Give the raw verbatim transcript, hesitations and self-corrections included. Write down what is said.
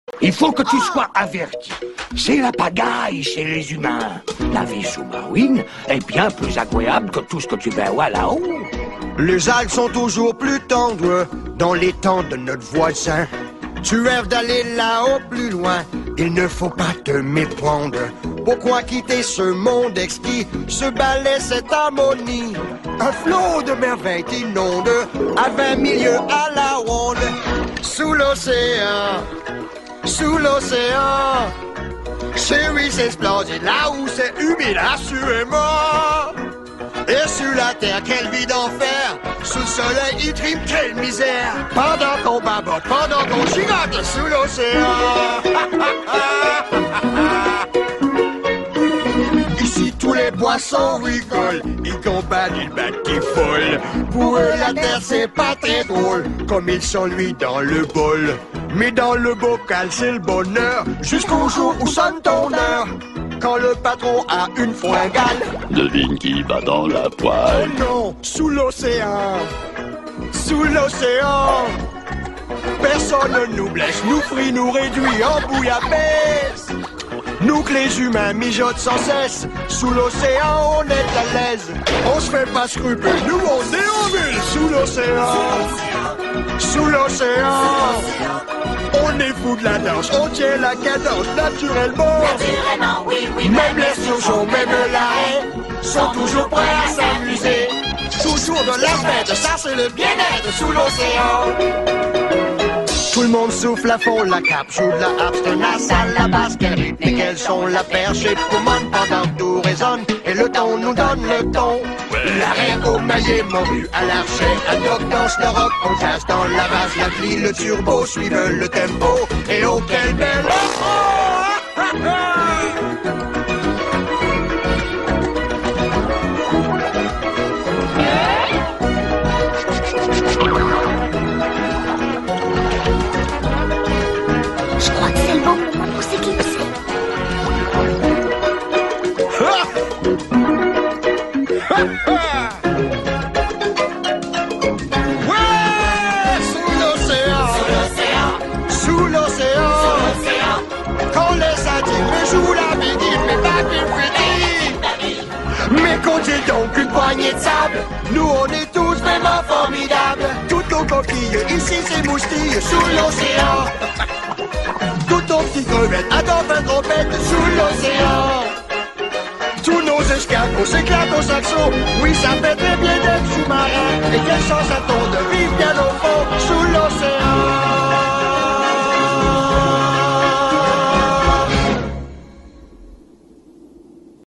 Il faut que tu sois averti. C'est la pagaille chez les humains. La vie sous-marine est bien plus agréable que tout ce que tu verras là-haut. Les algues sont toujours plus tendres dans les temps de notre voisin. Tu rêves d'aller là-haut plus loin, il ne faut pas te méprendre. Pourquoi quitter ce monde exquis, ce balai, cette harmonie? Un flot de merveilles t'inonde, à vingt milieux à la ronde. Sous l'océan, sous l'océan, chérie, c'est splendide, là où c'est humide, assurément. Et sur la terre, quelle vie d'enfer. Sous le soleil, il trime, quelle misère. Pendant qu'on babote, pendant qu'on gigote sous l'océan. Ici, tous les poissons rigolent. Ils combattent une bête qui est folle. Pour eux, la terre, c'est pas très drôle. Comme ils sont, lui, dans le bol. Mais dans le bocal, c'est le bonheur. Jusqu'au jour où sonne ton heure. Quand le patron a une fringale. Devine qui va dans la poêle. Oh non, sous l'océan, sous l'océan. Personne ne nous blesse, nous frit, nous réduit en bouillabaisse. Nous que les humains mijotent sans cesse. Sous l'océan, on est à l'aise. On se fait pas scrupule, nous on déambule. Sous l'océan, sous l'océan. On est fou de la danse, on tient la cadence naturellement. Naturellement, oui, oui. Même les surgeons, même l'arrêt, sont toujours prêts à s'amuser. Toujours de la fête, ça c'est le bien-être sous l'océan. Tout le monde souffle à fond, la cape joue de la harpe, tenace à la basse, quel rythme et quels sont la perche et poumonne pendant que tout résonne. Et le ton nous donne le ton. L'arrêt au maillet, morue à l'archet, à doc danse le rock, on jazz dans la base, la clé, le turbo, suivent le tempo. Et oh quel bel Je crois que c'est le bon moment pour s'éclipser. Ouais, sous l'océan, sous l'océan, quand les sardines jouent la biguine, mais pas plus mais comptez donc une poignée de sable, nous on est tous vraiment formidables. Toutes nos coquilles, ici c'est moustilles, sous l'océan. Toutes nos petites crevettes, à dans vingt trompettes, sous l'océan. Tous nos escargots s'éclatent au saxo. Oui, ça fait très bien d'être sous-marin. Et quelle chance à ton de vivre bien au fond, sous l'océan.